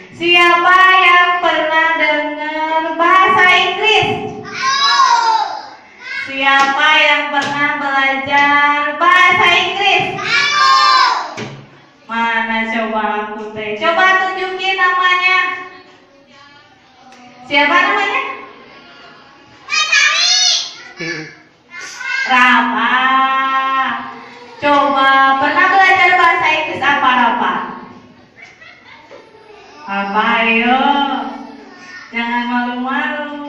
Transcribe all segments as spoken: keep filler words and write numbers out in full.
Siapa yang pernah dengar bahasa Inggris? Siapa yang pernah belajar bahasa Inggris? Mana coba aku teh? Coba tunjukin namanya. Siapa namanya? Rafa. Coba pernah belajar bahasa Inggris apa Rafa? Apa ayo? Jangan malu-malu.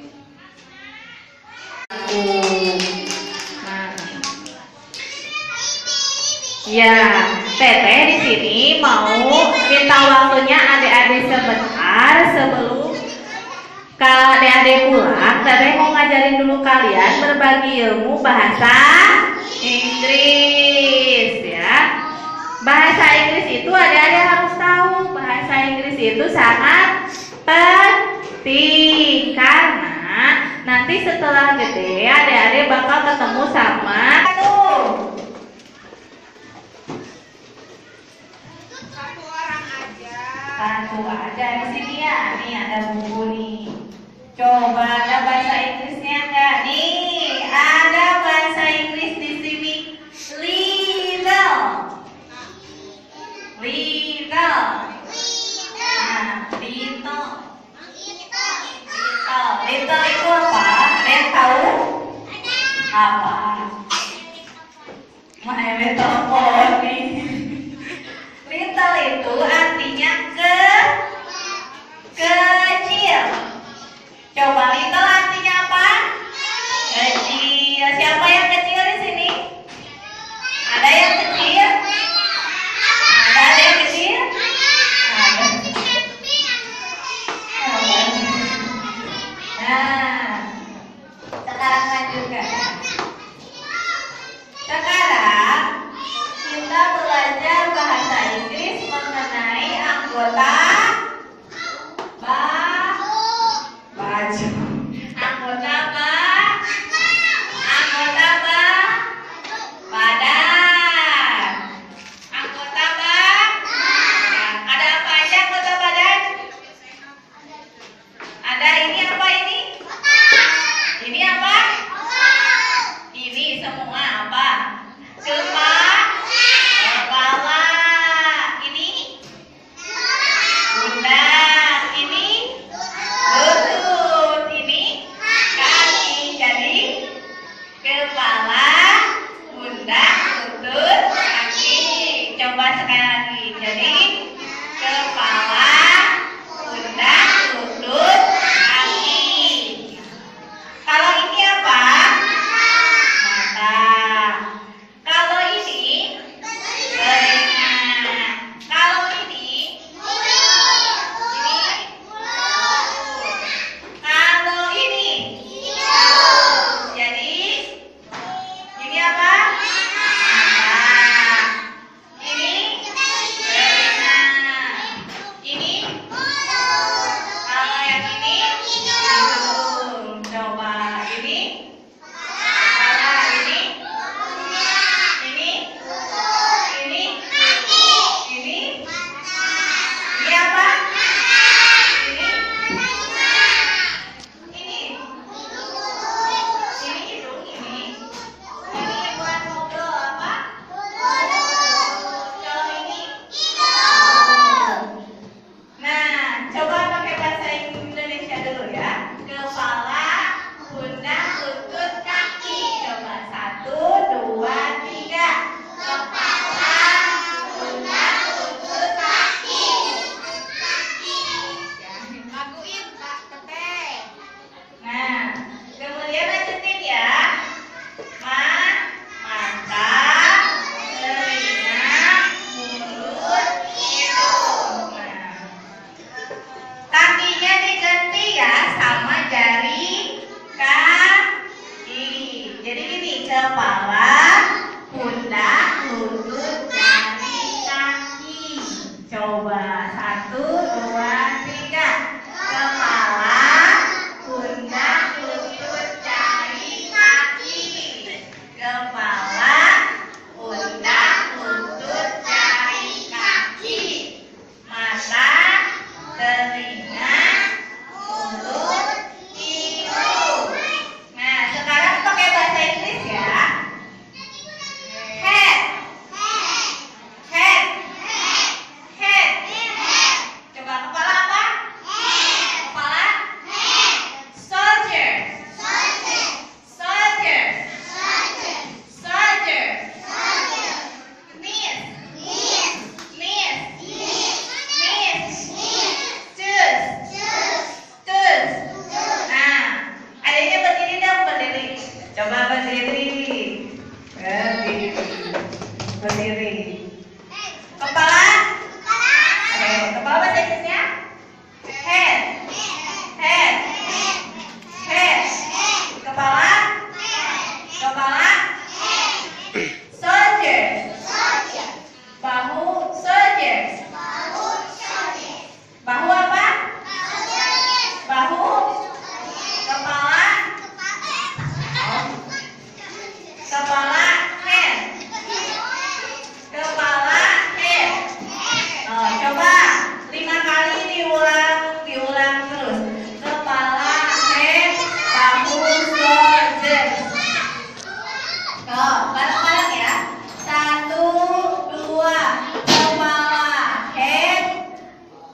Nah. Ya, Teteh di sini mau minta waktunya adik-adik sebentar sebelum kalau adik-adik pulang. Teteh mau ngajarin dulu kalian berbagi ilmu bahasa Inggris ya. Bahasa Inggris itu adik-adik harus tahu. Bahasa Inggris itu sangat penting karena nanti setelah gede adik-adik bakal ketemu sama tuh satu orang aja. Satu aja di sini ya. Nih ada buku nih. Coba ada bahasa Inggrisnya enggak? Nih ada bahasa Inggris di sini. Little. Little. Nah, little. Little. Little itu apa? Ada yang tahu? Apa? Mana little pony? Little itu artinya ke kecil. Coba little artinya apa? Kecil. Siapa yang kecil di sini? Ada yang kecil? Ada ada yang kecil? Ada. Nah, sekarang lanjutkan. Sekarang kita belajar bahasa Inggris mengenai anggota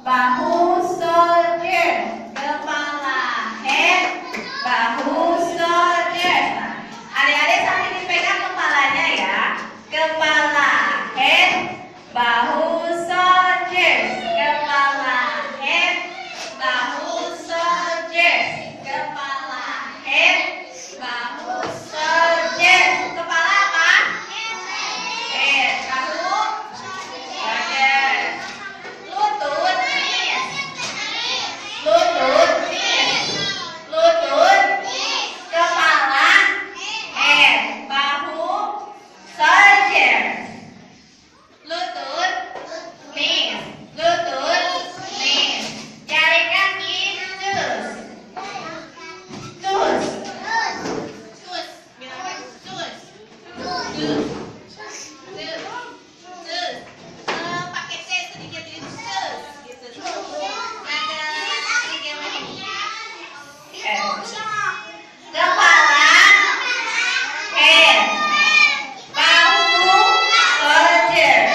bahu shoulders, kepala head, bahu shoulders. Nah, adik-adik sambil dipegang kepalanya ya, kepala head, bahu shoulders, kepala head, bahu shoulders, kepala head, bahu shoulders. Kepala apa? Head. Bahu shoulders. Lutut, lutut, lutut, kepala head, bahu shoulders. Lutut, knees, lutut, knees. Jari kaki, toes, toes, toes. Bilang apa? Toes, toes, toes, toes. Eh, pakai T sedikit itu toes, gitu. Ada sedikit lagi. Eh. Kepala, head, bahu, shoulders.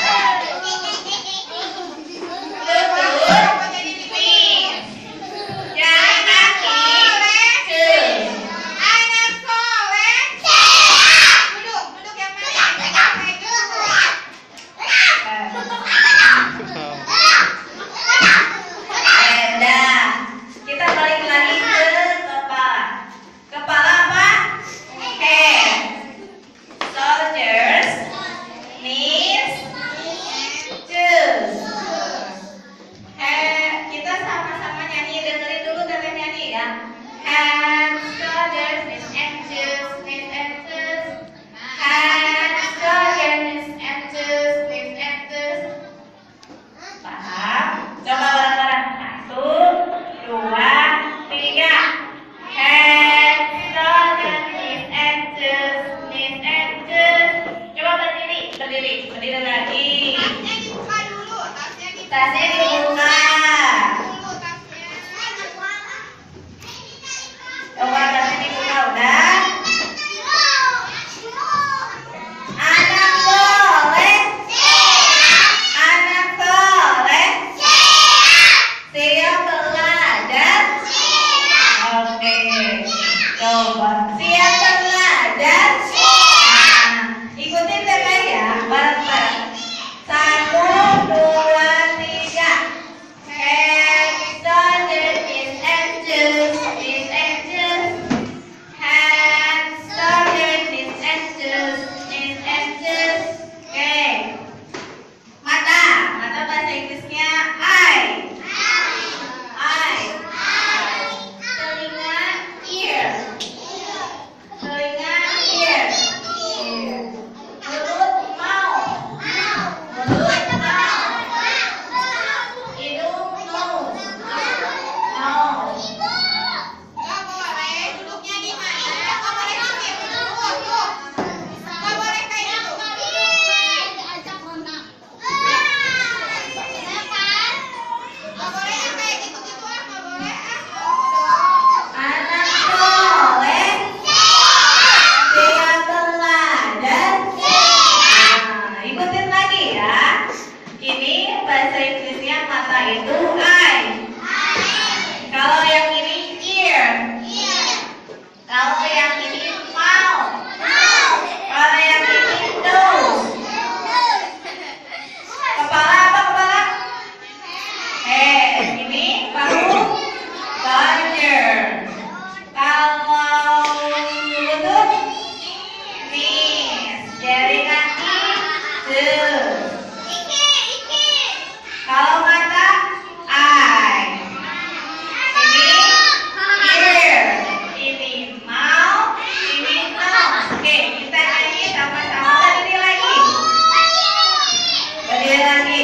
Lutut, knees. Jari kaki, toes. Anak soleh. Duduk, duduk yang mana? Kayak gitu. Eh, dah. Kita balik lagi ke kepala. Kepala apa? Head, shoulders, knees, toes. Head, kita sama-sama nyanyi, dengerin dulu teteh nyanyi ya. Head, shoulders, knees and toes, knees and toes. Head, shoulders, knees and toes, knees and toes. Paham? Coba bareng-bareng. Satu, dua, tiga. Head, shoulders, knees and toes, knees and toes. Coba berdiri, berdiri, berdiri lagi. Tasnya dibuka dulu, tasnya dibuka. Tasnya dibuka. Dulu tasnya. Coba tasnya dibuka udah. Anak soleh, anak soleh, siap belajar. Oke, coba siap belajar. Nah, ikutin teteh ya, bareng-bareng. Satu, dua, tiga. Head, shoulders, knees and toes, knees and toes. Head, shoulders, knees and toes, knees and toes. Oke. Mata, mata bahasa Inggrisnya eye. Eye. Telinga, ear. Telinga, ear. Mulut, mouth. Mulut, mouth. Hidung, nose. Nose. Nggak boleh, duduknya di mana? Nggak boleh gitu. Duduk, duduk. Nggak boleh kayak gitu. Nggak boleh yang kayak gitu-gitu ah, nggak boleh ah. Anak soleh, siap belajar. Nah, ikutin lagi ya. Ini bahasa Inggrisnya mata itu eye. Kalau yang ini ear. Kalau yang ini mouth. Kalau yang ini nose. Kepala apa kepala? Head. Ini bahu, shoulders. Kalau lutut, knees. Jari kaki, toes. Kalau mata, eye. Ini ear. Ini mouth. Ini nose. Oke, kita nyanyi sama-sama. Berdiri lagi. Berdiri lagi.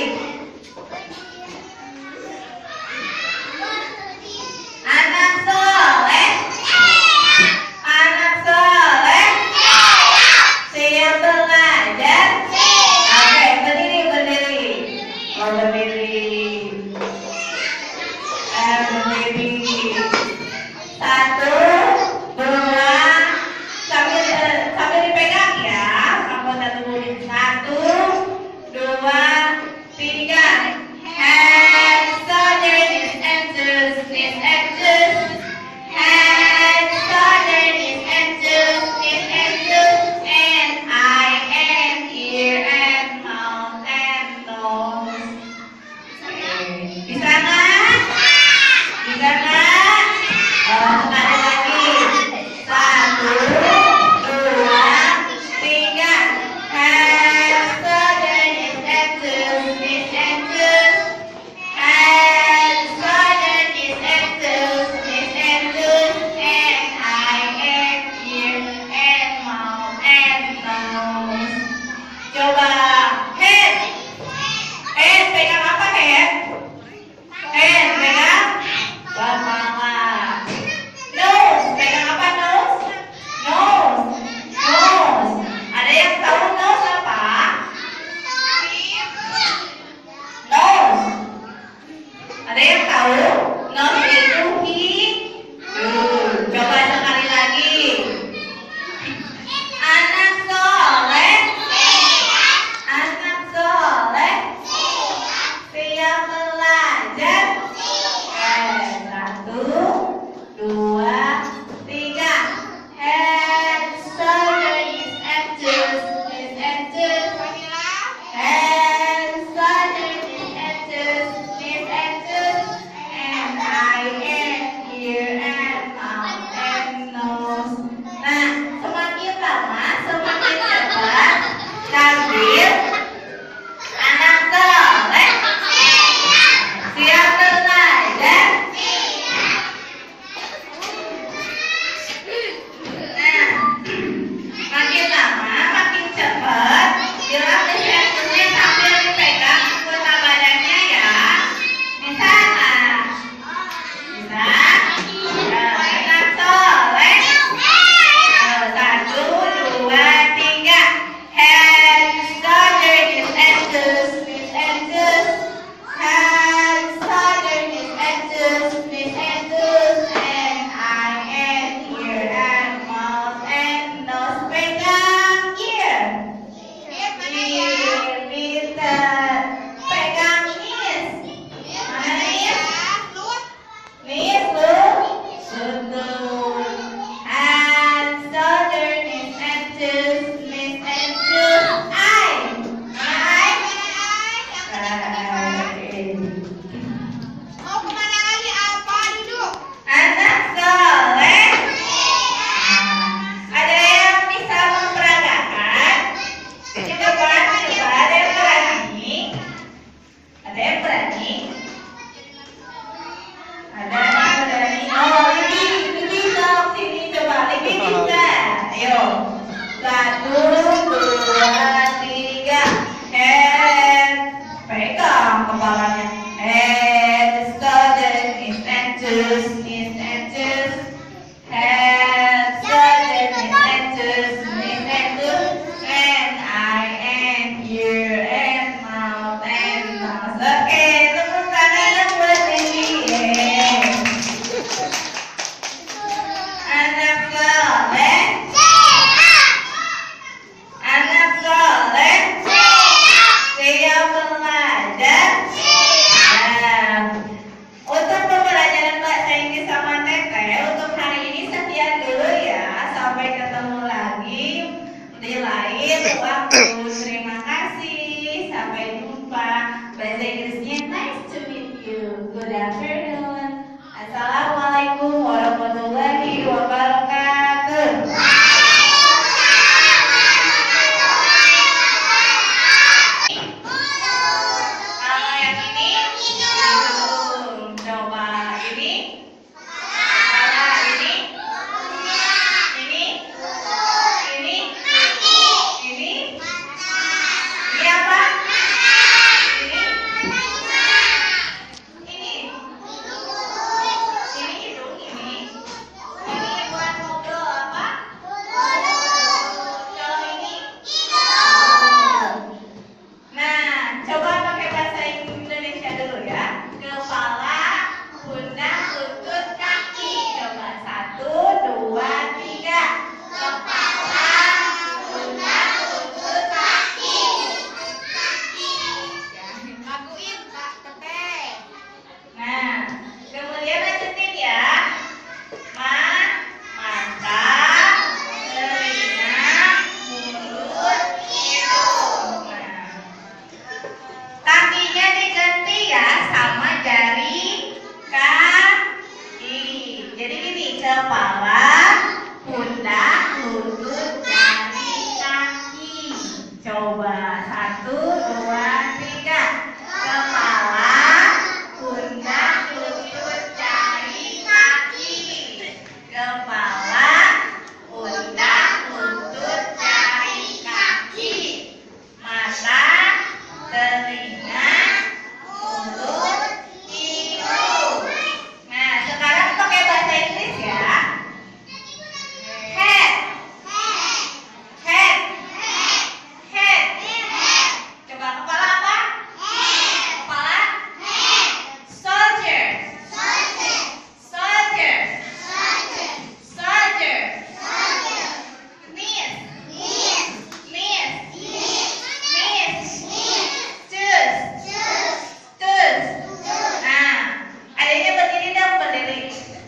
Anak soleh, anak soleh, siap belajar. Oke, berdiri, berdiri. Oh, berdiri. Eh, berdiri. Satu, dua, sambil eh, sambil dipegang ya. Anggota tubuh. Satu, dua, tiga. Head, Ada yang tahu? Nose itu hi. Tuh, coba sekali lagi. Anak soleh. Anak soleh. Siap belajar. Eh, satu, dua, tiga. Head, shoulders, and toes, knees and toes. Head, shoulders, and toes, knees and toes. And eye and ear and mouth and nose. Nah, semakin lama, semakin cepat. Sambil anak soleh. Siap belajar. Nah, makin lama makin cepat. Dilatih eksekusinya sambil dipegang anggota badannya ya. Bisa nggak? Bisa? Nah, anak soleh. Nah, satu, dua, tiga. Head, shoulders, and toes, knees and toes. Head, shoulders, and toes, knees and toes. And eye and ear and mouth and nose. Pegang ear. Ear, pintar. Pegang knees. Mana knees? Knees tuh. Betul. Head, shoulders, knees and toes, knees and toes. Eye. Eye. Eye. Mau kemana lagi? Apa duduk? Anak soleh. Ada yang bisa memperagakan? Di depan coba ada yang berani? Ada yang berani? Ada yang berani? Oh, ini, ini sok sini coba, ini bisa. Ayo, satu, dua, tiga. Head, pegang kepalanya. Head, shoulders, knees and toes, knees and toes. Head, shoulders, knees and toes, knees and toes. And eye and ear and mouth and nose. Oke, tepuk tangan buat Cindy. Anak soleh. Anak soleh. Siap belajar. Nah, untuk pembelajaran bahasa Inggris sama Teteh untuk hari ini sekian dulu ya. Sampai ketemu lagi di lain waktu. Terima kasih. Sampai jumpa. Bahasa Inggrisnya nice to meet you. Good afternoon. Assalamualaikum warahmatullahi wabarakatuh. Kalau yang ini, minum. Coba ini. Coba ini. Ini. Ini. Ini. Ini apa? Ini. Ini.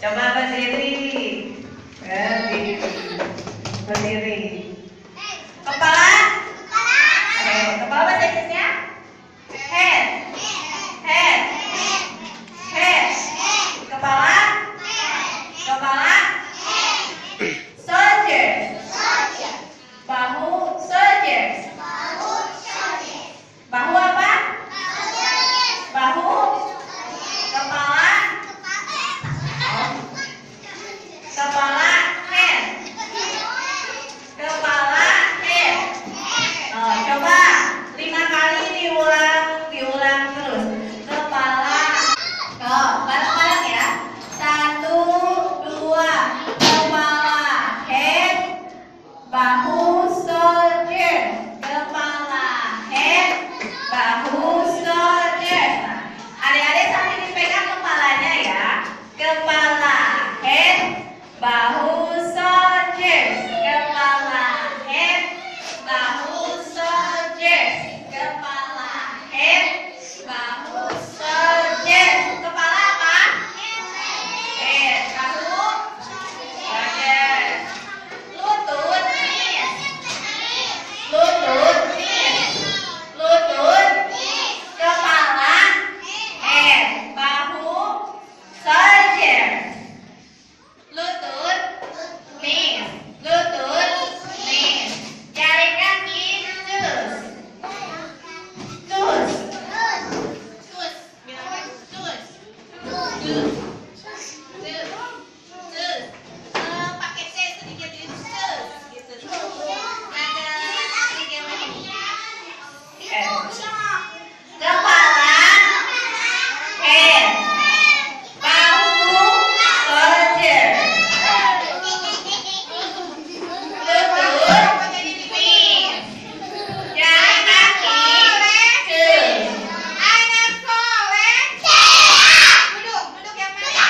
Coba berdiri. Berdiri. Berdiri. Kepala. Oke, kepala bahasa Inggrisnya? Head. Head. Head. Kepala. Kepala. Soldiers. Bahu. Soldiers. Bahu apa? Bahu. Kepala. Kepala. Head. Kepala. Head. Oh, coba lima kali diulang, diulang terus. Kepala. Oh, bareng-bareng ya. Satu, dua. Kepala. Head. Bahu. Soldier. Kepala. Head. Bahu. Soldier. Nah, adik-adik sambil dipegang kepalanya ya. Kepala. Head. Bahu. Soldier. Kepala. Head. Bahu. Soldier. Kepala. Head. Bahu. Soldier. Kepala apa? Head. Bahu. Soldier. Lutut. Lutut. Lutut. Kepala. Head. Bahu. Soldier. Lutut. Knees. Lutut. Knees. Jari kaki. Toes. Toes. Toes. Bilang toes. Toes. Toes. Toes. Eh, pakai T sedikit di toes gitu. Ada sedikit lagi. Eh. Kepala. Head. Bahu. Soldier. Lutut. Knees. Jari kaki. Toes. Anak soleh. Duduk, duduk yang mana?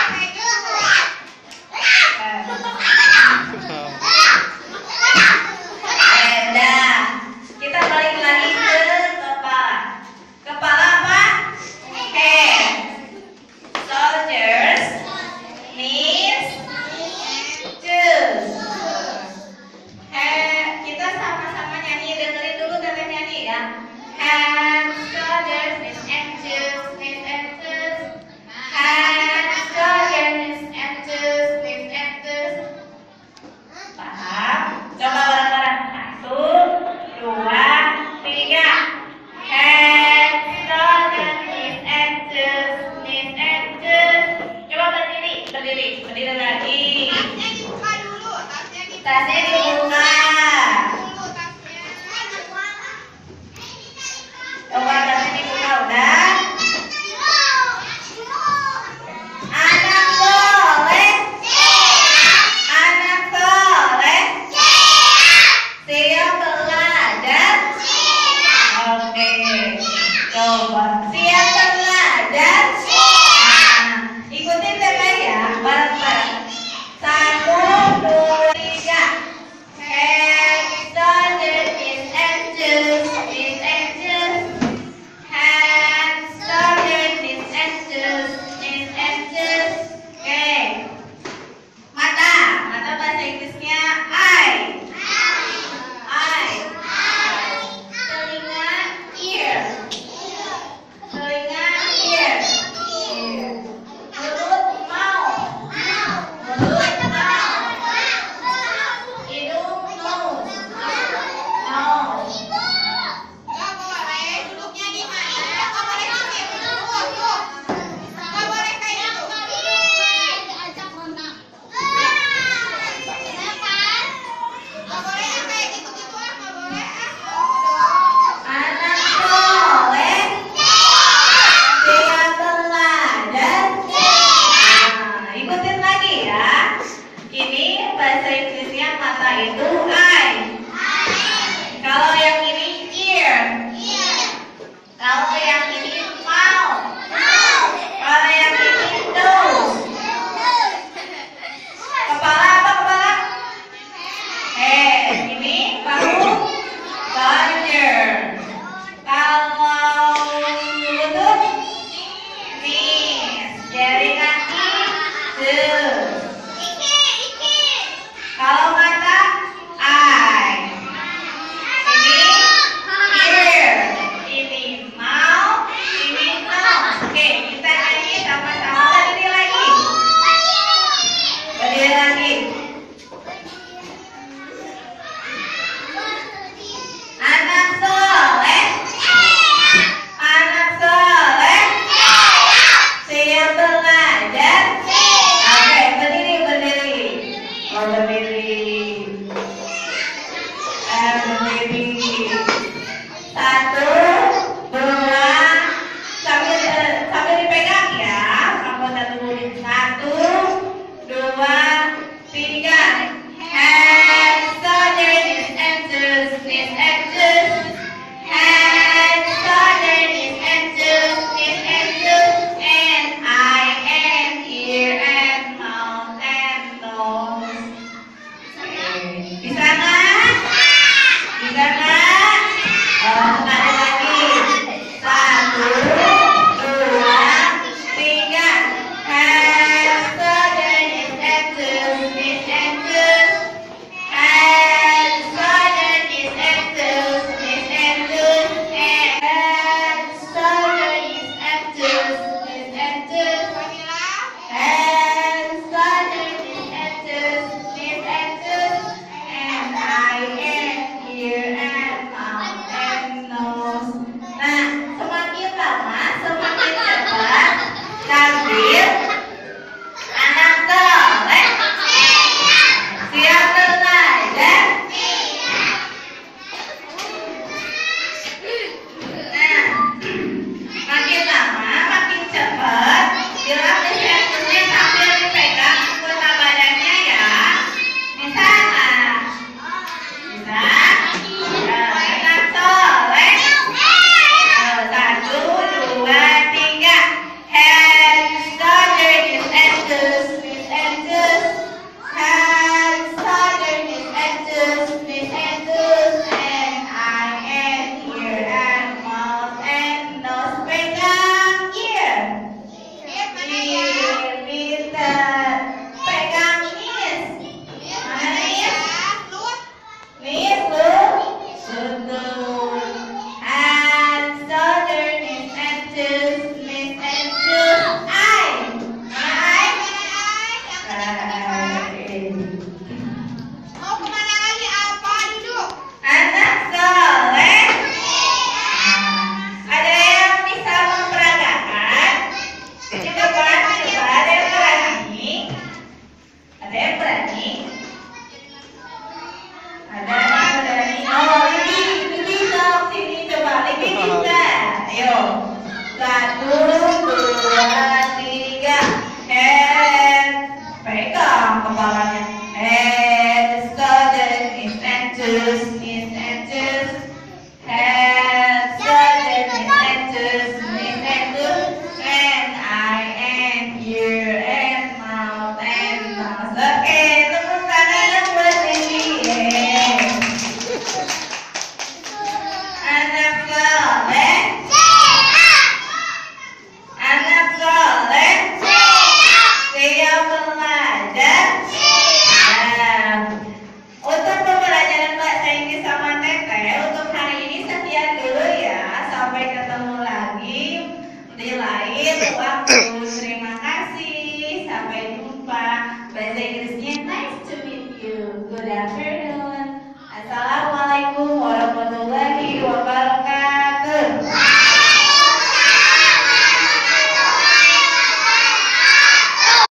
Dah. Kita balik lagi ke kepala. Kepala apa? Head. Soldiers. Knees. Toes. Head. Kita sama-sama nyanyi. Dengerin dulu teteh nyanyi ya. Head. Soldiers. Knees and toes. Knees and toes. Head. Soldiers. Knees and toes. Knees and toes. Paham? Coba bareng-bareng. Satu, dua, tiga. Head, shoulders, knees and toes, knees and toes. Coba berdiri, berdiri, berdiri lagi. Tasnya dibuka dulu, tasnya dibuka Tasnya dibuka. dulu, tasnya. Coba tasnya dibuka udah. Anak soleh. Anak soleh. Siap belajar. Oke. Coba siap belajar. Nah, ikutin teteh ya, bareng-bareng. Satu, dua, tiga. Good afternoon. Assalamualaikum